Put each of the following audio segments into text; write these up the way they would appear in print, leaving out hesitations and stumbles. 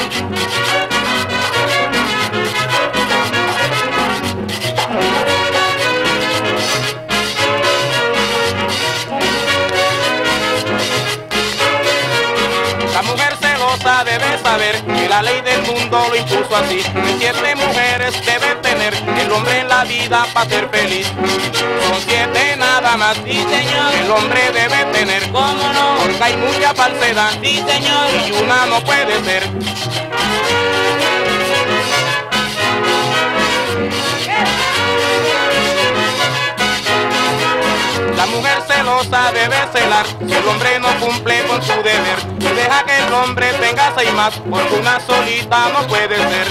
La mujer celosa debe saber que la ley del mundo lo impuso así. Que 7 mujeres debe tener el hombre en la vida para ser feliz. Son 7 nada más, Sí, señor. el hombre debe tener. ¿Cómo no? Porque hay mucha falsedad Sí, señor. y una no puede ser. La mujer celosa debe celar si el hombre no cumple con su deber. Y deja que el hombre tenga 6 más, porque una solita no puede ser.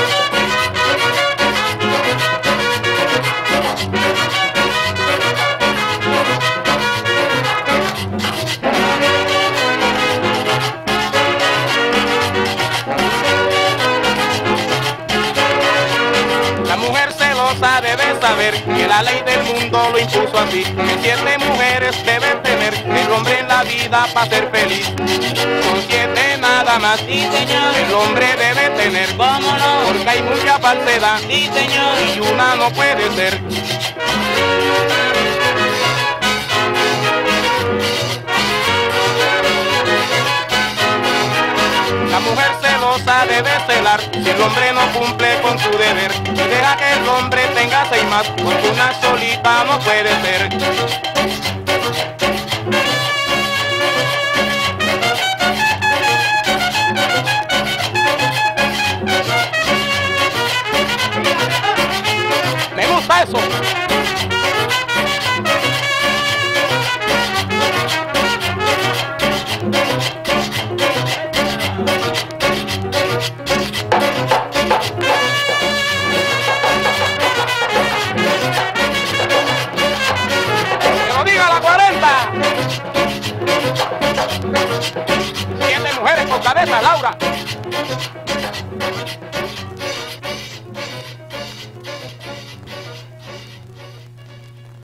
La mujer celosa debe saber que la ley del mundo lo impuso así. Que 7 mujeres deben tener el hombre en la vida para ser feliz. Son 7 nada más, Sí, señor. el hombre debe tener. ¿Cómo no? Porque hay mucha falsedad Sí, señor. y una no puede ser. La mujer celosa debe celar si el hombre no cumple con su deber. Y deja que el hombre tenga 6 más, porque una solita no puede ser. Me gusta eso. Que lo diga la 40. 7 mujeres con cabeza, Laura.